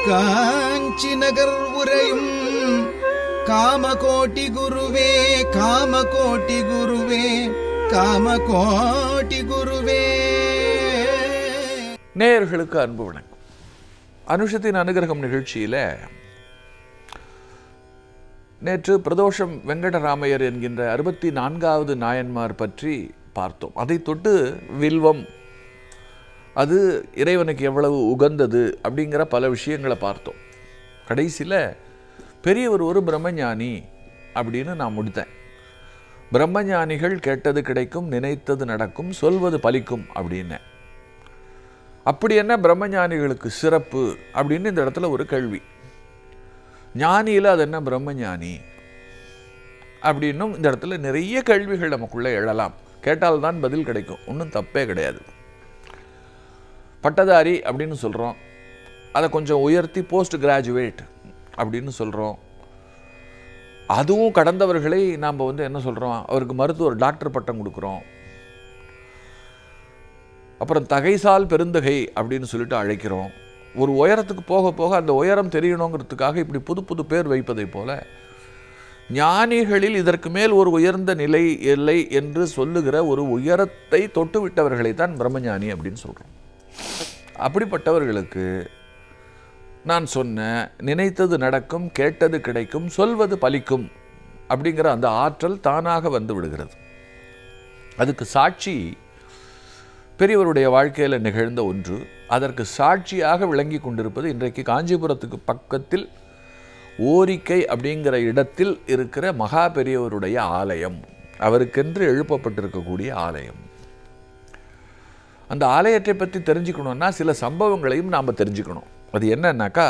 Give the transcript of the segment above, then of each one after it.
காஞ்சி நகர் உரையும் காமகோட்டி குருவே காமகோட்டி குருவே காமகோட்டி குருவே. நேயர்களுக்கு அன்பு வணக்கம். அனுஷத்தின் அனுகிரகம் நிகழ்ச்சியில் நேற்று பிரதோஷம் வெங்கடராமையர் என்கின்ற 64வது நாயன்மார் பற்றி பார்த்தோம். அதை தொட்டு வில்வம் அது இறைவனுக்கு எவ்வளவு உகந்தது அப்படிங்கிற பல விஷயங்களை பார்த்தோம். கடைசியில் பெரியவர் ஒரு பிரம்மஞானி அப்படின்னு நான் முடித்தேன். பிரம்மஞானிகள் கேட்டது கிடைக்கும், நினைத்தது நடக்கும், சொல்வது பலிக்கும் அப்படின்னு. அப்படி என்ன பிரம்மஞானிகளுக்கு சிறப்பு அப்படின்னு இந்த இடத்துல ஒரு கேள்வி. ஞானியில் அது என்ன பிரம்மஞானி அப்படின்னும் இந்த இடத்துல நிறைய கேள்விகள் நமக்குள்ளே எழலாம். கேட்டால்தான் பதில் கிடைக்கும், ஒன்றும் தப்பே கிடையாது. பட்டதாரி அப்படின்னு சொல்கிறோம், அதை கொஞ்சம் உயர்த்தி போஸ்ட் கிராஜுவேட் அப்படின்னு சொல்கிறோம். அதுவும் கடந்தவர்களை நாம் என்ன சொல்கிறோம், அவருக்கு மருத்துவர் டாக்டர் பட்டம் கொடுக்குறோம். அப்புறம் தகைசால் பெருந்தகை அப்படின்னு சொல்லிட்டு அழைக்கிறோம். ஒரு உயரத்துக்கு போக போக அந்த உயரம் தெரியணுங்கிறதுக்காக இப்படி புது புது பேர் வைப்பதை போல ஞானிகளில் இதற்கு மேல் ஒரு உயர்ந்த நிலை இல்லை என்று சொல்லுகிற ஒரு உயரத்தை தொட்டு விட்டவர்களை தான் பிரம்மஞானி அப்படின்னு சொல்கிறோம். அப்படிப்பட்டவர்களுக்கு நான் சொன்ன நினைத்தது நடக்கும், கேட்டது கிடைக்கும், சொல்வது பலிக்கும் அப்படிங்கிற அந்த ஆற்றல் தானாக வந்து விடுகிறது. அதுக்கு சாட்சி பெரியவருடைய வாழ்க்கையில் நிகழ்ந்த ஒன்று. அதற்கு சாட்சியாக விளங்கி கொண்டிருப்பது இன்றைக்கு காஞ்சிபுரத்துக்கு பக்கத்தில் ஓரிக்கை அப்படிங்கிற இடத்தில் இருக்கிற மகா பெரியவருடைய ஆலயம், அவருக்கென்று எழுப்பப்பட்டிருக்கக்கூடிய ஆலயம். அந்த ஆலயத்தை பற்றி தெரிஞ்சுக்கணும்னா சில சம்பவங்களையும் நாம் தெரிஞ்சுக்கணும். அது என்னன்னாக்கா,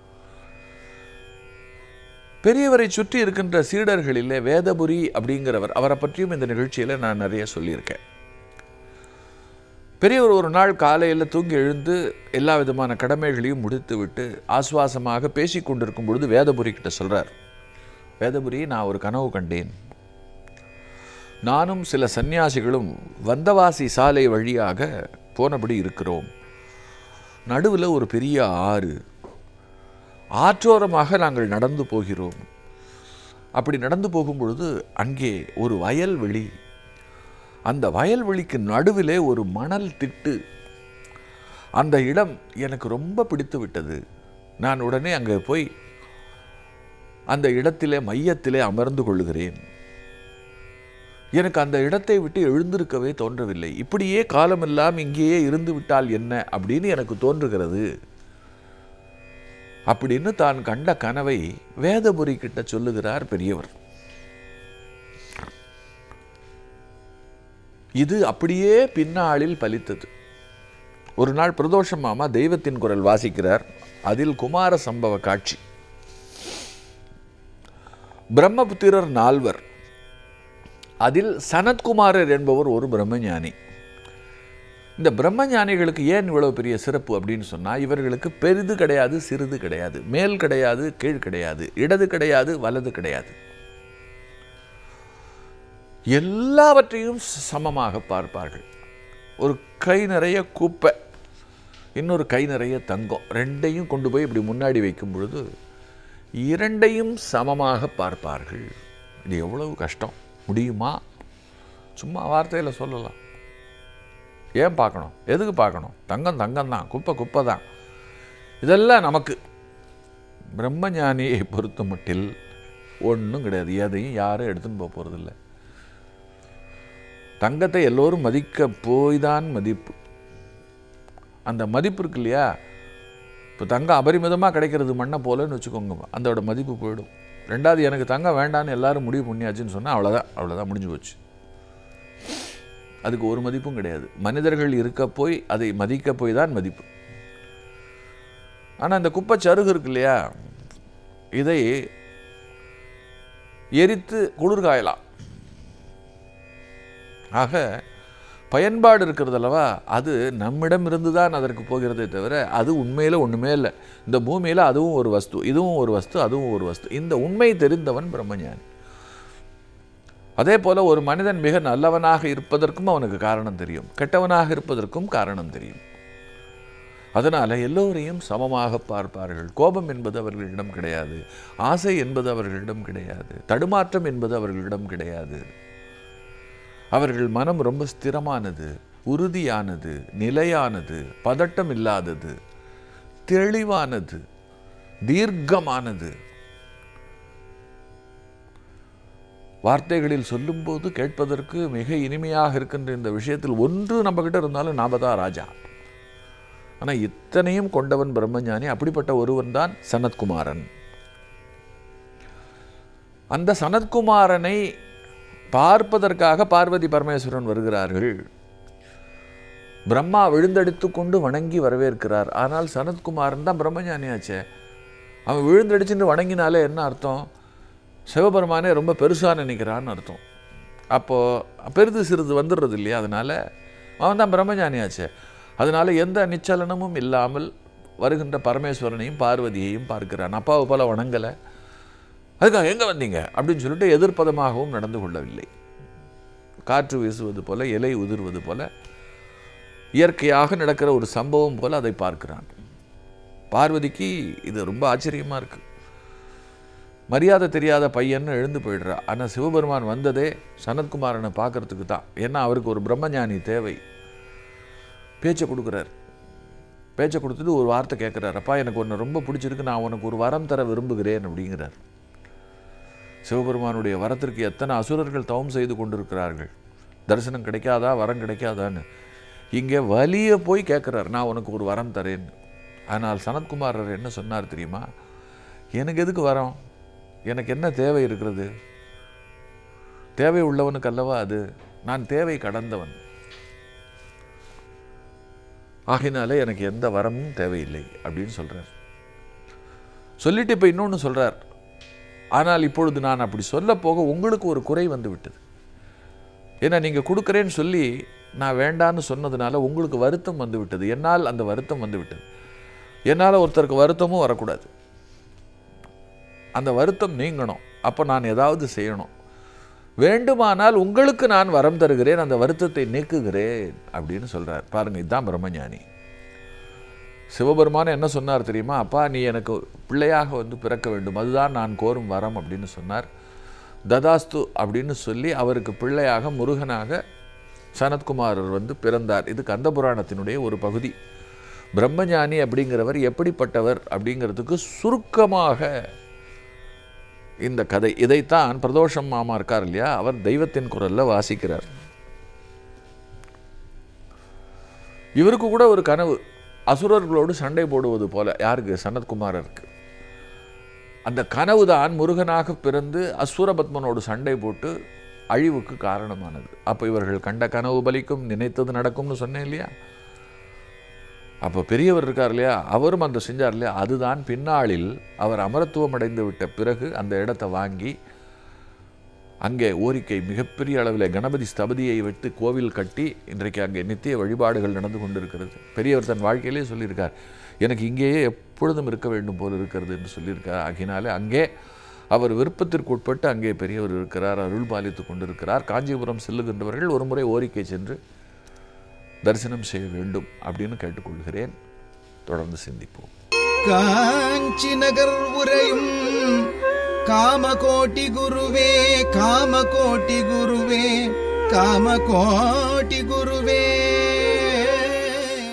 பெரியவரை சுற்றி இருக்கின்ற சீடர்களிலே வேதபுரி அப்படிங்கிறவர், அவரை பற்றியும் இந்த நிகழ்ச்சியில் நான் நிறைய சொல்லியிருக்கேன். பெரியவர் ஒரு நாள் காலையில் தூங்கி எழுந்து எல்லா விதமான கடமைகளையும் முடித்து விட்டு ஆசுவாசமாக பேசி கொண்டிருக்கும் பொழுது வேதபுரி கிட்ட சொல்கிறார், வேதபுரி, நான் ஒரு கனவு கண்டேன். நானும் சில சன்னியாசிகளும் வந்தவாசி சாலை வழியாக போனபடி இருக்கிறோம். நடுவில் ஒரு பெரிய ஆறு, ஆற்றோரமாக நாங்கள் நடந்து போகிறோம். அப்படி நடந்து போகும் பொழுது அங்கே ஒரு வயல்வெளி, அந்த வயல்வெளிக்கு நடுவிலே ஒரு மணல் திட்டு. அந்த இடம் எனக்கு ரொம்ப பிடித்து விட்டது. நான் உடனே அங்கே போய் அந்த இடத்திலே மையத்திலே அமர்ந்து கொள்ளுகிறேன். எனக்கு அந்த இடத்தை விட்டு எழுந்திருக்கவே தோன்றவில்லை. இப்படியே காலமெல்லாம் இங்கேயே இருந்து விட்டால் என்ன அப்படின்னு எனக்கு தோன்றுகிறது அப்படின்னு தான் கண்ட கனவை வேதபுரி கிட்ட சொல்லுகிறார் பெரியவர். இது அப்படியே பின்னாளில் பலித்தது. ஒரு நாள் பிரதோஷம் மாமா தெய்வத்தின் குரல் வாசிக்கிறார். அதில் குமார சம்பவ காட்சி. பிரம்மபுத்திரர் 4, அதில் சனத்குமாரர் என்பவர் ஒரு பிரம்மஞானி. இந்த பிரம்மஞானிகளுக்கு ஏன் இவ்வளவு பெரிய சிறப்பு அப்படின்னு சொன்னால், இவர்களுக்கு பெரிது கிடையாது, சிறிது கிடையாது, மேல் கிடையாது, கீழ் கிடையாது, இடது கிடையாது, வலது கிடையாது, எல்லாவற்றையும் சமமாக பார்ப்பார்கள். ஒரு கை நிறைய குப்பை, இன்னொரு கை நிறைய தங்கம், ரெண்டையும் கொண்டு போய் இப்படி முன்னாடி வைக்கும் பொழுது இரண்டையும் சமமாக பார்ப்பார்கள். இது எவ்வளவு கஷ்டம், முடியுமா? சும்மா வார்த்தையில் சொல்லலாம். ஏன் பார்க்கணும், எதுக்கு பார்க்கணும்? தங்கம் தங்கம் தான், குப்பை குப்பை தான். இதெல்லாம் நமக்கு. பிரம்மஞானியை பொறுத்த மட்டில் ஒன்றும் கிடையாது. எதையும் யாரும் எடுத்துன்னு போக போகிறதில்லை. தங்கத்தை எல்லோரும் மதிக்க போய்தான் மதிப்பு. அந்த மதிப்பு இருக்கு இல்லையா, இப்போ தங்கம் அபரிமிதமாக கிடைக்கிறது மண்ணை போலன்னு வச்சுக்கோங்க, அதோட மதிப்பு போயிடும். ரெண்டாவது, எனக்கு தங்கம் வேண்டான்னு எல்லாரும் முடிவு பண்ணியாச்சுன்னு சொன்னால் அவ்வளோதான் முடிஞ்சு போச்சு. அதுக்கு ஒரு மதிப்பும் கிடையாது. மனிதர்கள் இருக்க போய் அதை மதிக்க போய் தான் மதிப்பு. ஆனால் இந்த குப்பை சருகு இருக்கு இல்லையா, இதை எரித்து குளிர்காயலாம். ஆக பயன்பாடு இருக்கிறது அல்லவா, அது நம்மிடம் இருந்து தான் அதற்கு போகிறதே தவிர அது உண்மையில் ஒன்றுமே இல்லை. இந்த பூமியில் அதுவும் ஒரு வஸ்து, இதுவும் ஒரு வஸ்து, அதுவும் ஒரு வஸ்து. இந்த உண்மை தெரிந்தவன் பிரம்மஞானி. அதே போல் ஒரு மனிதன் மிக நல்லவனாக இருப்பதற்கும் அவனுக்கு காரணம் தெரியும், கெட்டவனாக இருப்பதற்கும் காரணம் தெரியும். அதனால் எல்லோரையும் சமமாக பார்ப்பார்கள். கோபம் என்பது அவர்களிடம் கிடையாது, ஆசை என்பது அவர்களிடம் கிடையாது, தடுமாற்றம் என்பது அவர்களிடம் கிடையாது. அவர்கள் மனம் ரொம்ப ஸ்திரமானது, உறுதியானது, நிலையானது, பதட்டம் இல்லாதது, தெளிவானது, தீர்க்கமானது. வார்த்தைகளில் சொல்லும்போது கேட்பதற்கு மிக இனிமையாக இருக்கின்ற இந்த விஷயத்தில் ஒன்று நம்மகிட்ட இருந்தாலும் நாம தான் ராஜா. ஆனால் இத்தனையும் கொண்டவன் பிரம்மஞானி. அப்படிப்பட்ட ஒருவன் தான் சனத்குமாரன். அந்த சனத்குமாரனை பார்ப்பதற்காக பார்வதி பரமேஸ்வரன் வருகிறார்கள். பிரம்மா விழுந்தடித்து கொண்டு வணங்கி வரவேற்கிறார். ஆனால் சனத்குமாரன் தான் பிரம்மஞானியாச்சே. அவன் விழுந்தடிச்சுட்டு வணங்கினாலே என்ன அர்த்தம்? சிவபெருமானே ரொம்ப பெருசாக நினைக்கிறான்னு அர்த்தம். அப்போது பெரிது சிறிது வந்துடுறது இல்லையா? அதனால் அவன் தான் பிரம்மஞானியாச்சே. அதனால் எந்த நிச்சலனமும் இல்லாமல் வருகின்ற பரமேஸ்வரனையும் பார்வதியையும் பார்க்கிறான். அப்பாவை போல வணங்கலை, அதுக்காக எங்கே வந்தீங்க அப்படின்னு சொல்லிட்டு எதிர்ப்பதமாகவும் நடந்து கொள்ளவில்லை. காற்று வீசுவது போல, இலை உதிர்வது போல, இயற்கையாக நடக்கிற ஒரு சம்பவம் போல அதை பார்க்கிறான். பார்வதிக்கு இது ரொம்ப ஆச்சரியமாக இருக்குது. மரியாதை தெரியாத பையன்னு எழுந்து போயிடுறா. ஆனால் சிவபெருமான் வந்ததே சனத்குமாரனை பார்க்கறதுக்கு தான். ஏன்னா அவருக்கு ஒரு பிரம்மஞானி தேவை. பேச்சை கொடுக்குறார். பேச்சை கொடுத்துட்டு ஒரு வார்த்தை கேட்குறார். அப்பா, எனக்கு ஒன்று ரொம்ப பிடிச்சிருக்கு, நான் உனக்கு ஒரு வரம் தர விரும்புகிறேன் அப்படிங்கிறார். சிவபெருமானுடைய வரத்திற்கு எத்தனை அசுரர்கள் தவம் செய்து கொண்டிருக்கிறார்கள். தரிசனம் கிடைக்காதா, வரம் கிடைக்காதான்னு. இங்கே வலிய போய் கேட்குறார், நான் உனக்கு ஒரு வரம் தரேன்னு. ஆனால் சனத்குமாரர் என்ன சொன்னார் தெரியுமா? எனக்கு எதுக்கு வரம்? எனக்கு என்ன தேவை இருக்கிறது? தேவை உள்ளவனுக்கு அல்லவா அது? நான் தேவை கடந்தவன். ஆகினாலே எனக்கு எந்த வரமும் தேவையில்லை அப்படின்னு சொல்கிறார். சொல்லிட்டு இப்போ இன்னொன்று சொல்கிறார். ஆனால் இப்பொழுது நான் அப்படி சொல்ல போக உங்களுக்கு ஒரு குறை வந்து விட்டது. ஏன்னா நீங்கள் கொடுக்குறேன்னு சொல்லி நான் வேண்டான்னு சொன்னதுனால உங்களுக்கு வருத்தம் வந்து விட்டது. என்னால் அந்த வருத்தம் வந்து விட்டது. என்னால் ஒருத்தருக்கு வருத்தமும் வரக்கூடாது. அந்த வருத்தம் நீங்கணும். அப்போ நான் ஏதாவது செய்யணும். வேண்டுமானால் உங்களுக்கு நான் வரம் தருகிறேன், அந்த வருத்தத்தை நீக்குகிறேன் அப்படின்னு சொல்கிறார். பாருங்கள், இதுதான் பிரம்மஞானி. சிவபெருமான் என்ன சொன்னார் தெரியுமா? அப்பா, நீ எனக்கு பிள்ளையாக வந்து பிறக்க வேண்டும், அதுதான் நான் கோரும் வரம் அப்படின்னு சொன்னார். ததாஸ்து அப்படின்னு சொல்லி அவருக்கு பிள்ளையாக முருகனாக சனத்குமாரர் வந்து பிறந்தார். இது கந்த புராணத்தினுடைய ஒரு பகுதி. பிரம்மஞானி அப்படிங்கிறவர் எப்படிப்பட்டவர் அப்படிங்கிறதுக்கு சுருக்கமாக இந்த கதை. இதைத்தான் பிரதோஷம் மாமா இருக்கார் இல்லையா, அவர் தெய்வத்தின் குரல்ல வாசிக்கிறார். இவருக்கு கூட ஒரு கனவு, அசுரர்களோடு சண்டை போடுவது போல. யாருக்கு? சனத்குமாரருக்கு. அந்த கனவு தான் முருகனாக பிறந்து அசுரபத்மனோடு சண்டை போட்டு அழிவுக்கு காரணமானது. அப்போ இவர்கள் கண்ட கனவு பலிக்கும், நினைத்தது நடக்கும்னு சொன்னேன் இல்லையா? அப்போ பெரியவர் இருக்கார் இல்லையா, அவரும் அந்த செஞ்சார் இல்லையா, அதுதான் பின்னாளில் அவர் அமரத்துவம் அடைந்து விட்ட பிறகு அந்த இடத்தை வாங்கி அங்கே ஓரிக்கை மிகப்பெரிய அளவில் கணபதி ஸ்தபதியை வைத்து கோவில் கட்டி இன்றைக்கு அங்கே நித்திய வழிபாடுகள் நடந்து கொண்டிருக்கிறது. பெரியவர் தன் வாழ்க்கையிலே சொல்லியிருக்கார், எனக்கு இங்கேயே எப்பொழுதும் இருக்க வேண்டும் போல் இருக்கிறது என்று சொல்லியிருக்கார். ஆகினாலே அங்கே அவர் விருப்பத்திற்கு உட்பட்டு அங்கே பெரியவர் இருக்கிறார், அருள் பாலித்து கொண்டிருக்கிறார். காஞ்சிபுரம் செல்லுகின்றவர்கள் ஒரு முறை ஓரிக்கை சென்று தரிசனம் செய்ய வேண்டும் அப்படின்னு கேட்டுக்கொள்கிறேன். தொடர்ந்து சிந்திப்போம். காஞ்சி நகர் உரையும் காமகோட்டி குருவே, காமகோட்டி குருவே, காமகோட்டி குருவே.